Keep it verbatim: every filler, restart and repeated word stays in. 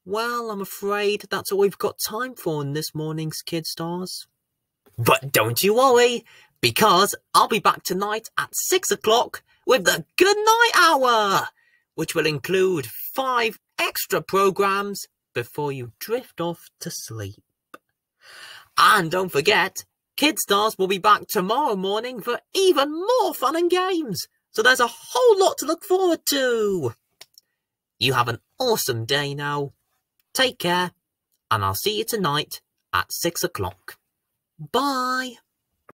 Well, I'm afraid that's all we've got time for in this morning's Kid Stars. But don't you worry, because I'll be back tonight at six o'clock with the Good Night Hour, which will include five extra programs before you drift off to sleep. And don't forget, Kid Stars will be back tomorrow morning for even more fun and games, so there's a whole lot to look forward to. You have an awesome day now. Take care, and I'll see you tonight at six o'clock. Bye.